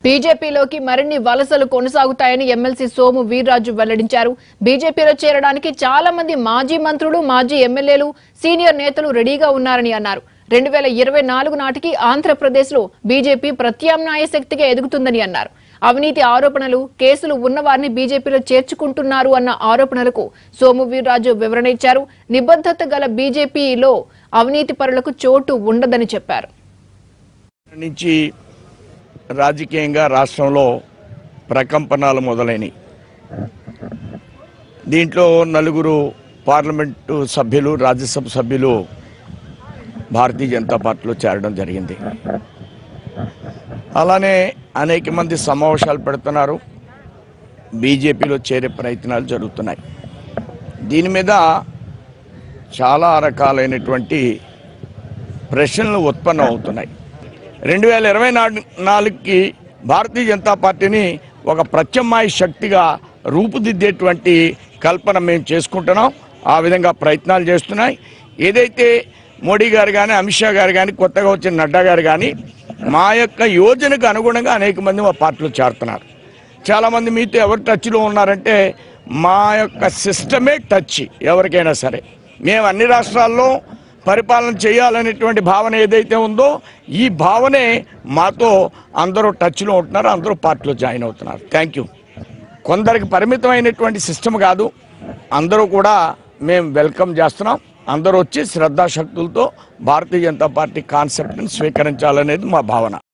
బీజేపీలోకి మరిన్ని వలసలు కొనసాగుతాయని ఎమ్మెల్సీ సోము వీర్రాజు వెల్లడించారు. బీజేపీలో చేరడానికి చాలా మంది మాజీ మంత్రులు, మాజీ ఎమ్మెల్యేలు, సీనియర్ నేతలు రెడీగా ఉన్నారని అన్నారు. 2024 నాటికి ఆంధ్రప్రదేశ్లో బీజేపీ ప్రత్యామ్నాయ శక్తిగా ఎదుగుతుందని అన్నారు. అవినీతి ఆరోపణలు, కేసులు ఉన్నవారిని బీజేపీలో చేర్చుకుంటున్నారు అన్న ఆరోపణలకు సోము వీర్రాజు వివరణ ఇచ్చారు. నిబద్ధత గల బీజేపీలో అవినీతి పరులకు చోటు ఉండదని చెప్పారు. రాజకీయంగా రాష్ట్రంలో ప్రకంపనలు మొదలైనవి. దీంట్లో 4 పార్లమెంటు సభ్యులు, రాజ్యసభ సభ్యులు భారతీయ జనతా పార్టీలో చేరడం జరిగింది. అలానే అనేక మంది సమావేశాలు పెడుతున్నారు, బీజేపీలో చేరే ప్రయత్నాలు జరుగుతున్నాయి. దీని మీద చాలా రకాలైనటువంటి ప్రశ్నలు ఉత్పన్నం అవుతున్నాయి. 2024కి భారతీయ జనతా పార్టీని ఒక ప్రత్యామ్నాయ శక్తిగా రూపుదిద్దేటువంటి కల్పన మేము చేసుకుంటున్నాం. ఆ విధంగా ప్రయత్నాలు చేస్తున్నాయి. ఏదైతే మోడీ గారు కానీ, అమిత్ షా గారు కానీ, కొత్తగా వచ్చిన నడ్డా గారు కానీ మా యొక్క యోజనకు అనుగుణంగా అనేక మంది మా పార్టీలో చేరుతున్నారు. చాలామంది మీతో ఎవరు టచ్లో ఉన్నారంటే మా యొక్క సిస్టమే టచ్. ఎవరికైనా సరే మేము అన్ని రాష్ట్రాల్లో పరిపాలన చేయాలనేటువంటి భావన ఏదైతే ఉందో ఈ భావనే మాతో అందరూ టచ్లో ఉంటున్నారు, అందరూ పార్టీలో జాయిన్ అవుతున్నారు. Thank you. కొందరికి పరిమితమైనటువంటి సిస్టమ్ కాదు, అందరూ కూడా మేము వెల్కమ్ చేస్తున్నాం. అందరూ వచ్చి శ్రద్ధాశక్తులతో భారతీయ జనతా పార్టీ కాన్సెప్ట్ని స్వీకరించాలనేది మా భావన.